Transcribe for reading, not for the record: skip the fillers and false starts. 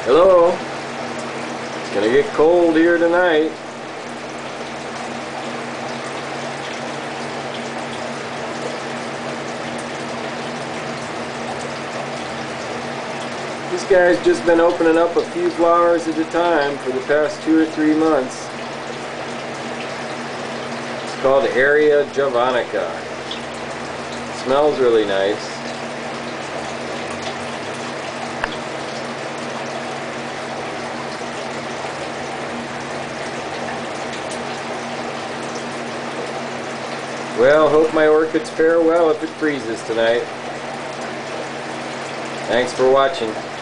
Hello. It's gonna get cold here tonight. This guy's just been opening up a few flowers at a time for the past 2 or 3 months. It's called Eria javanica. Smells really nice. Well, hope my orchids fare well if it freezes tonight. Thanks for watching.